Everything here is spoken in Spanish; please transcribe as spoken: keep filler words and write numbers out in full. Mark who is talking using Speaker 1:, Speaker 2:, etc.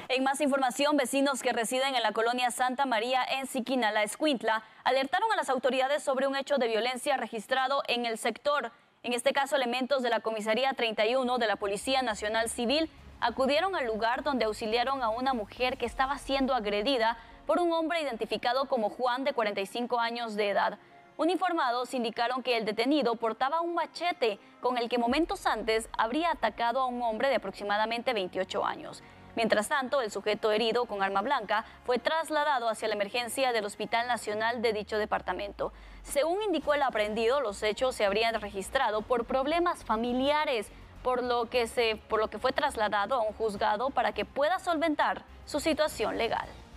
Speaker 1: En más información, vecinos que residen en la colonia Santa María en Siquinala, Escuintla, alertaron a las autoridades sobre un hecho de violencia registrado en el sector. En este caso, elementos de la Comisaría treinta y uno de la Policía Nacional Civil acudieron al lugar donde auxiliaron a una mujer que estaba siendo agredida por un hombre identificado como Juan, de cuarenta y cinco años de edad. Uniformados indicaron que el detenido portaba un machete con el que momentos antes habría atacado a un hombre de aproximadamente veintiocho años. Mientras tanto, el sujeto herido con arma blanca fue trasladado hacia la emergencia del Hospital Nacional de dicho departamento. Según indicó el aprehendido, los hechos se habrían registrado por problemas familiares, por lo que, se, por lo que fue trasladado a un juzgado para que pueda solventar su situación legal.